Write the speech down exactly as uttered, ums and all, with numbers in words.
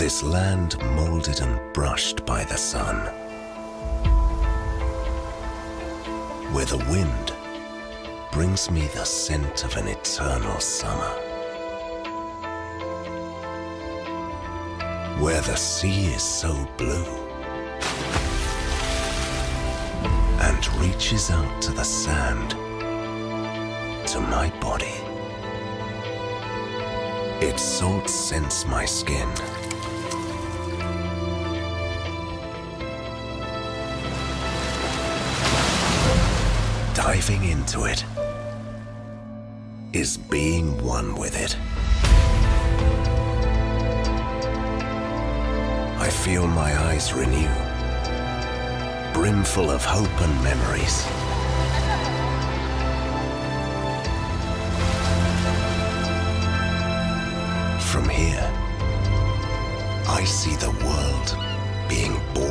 This land molded and brushed by the sun, where the wind brings me the scent of an eternal summer, where the sea is so blue and reaches out to the sand, to my body. Its salt scents my skin. Diving into it is being one with it. I feel my eyes renew, brimful of hope and memories. From here, I see the world being born.